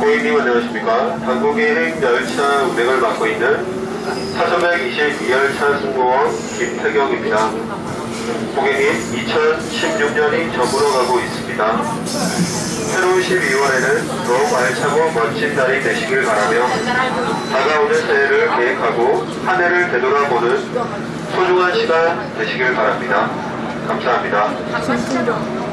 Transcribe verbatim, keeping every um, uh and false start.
고객님 안녕하십니까. 당국이행 열차 운행을 맡고 있는 사천백이십이 열차 승무원 김태경입니다. 고객님, 이천십육 년이 저물어가고 있습니다. 새로운 십이월에는 더욱 알차고 멋진 날이 되시길 바라며 다가오는 새해를 계획하고 한 해를 되돌아보는 소중한 시간 되시길 바랍니다. 감사합니다.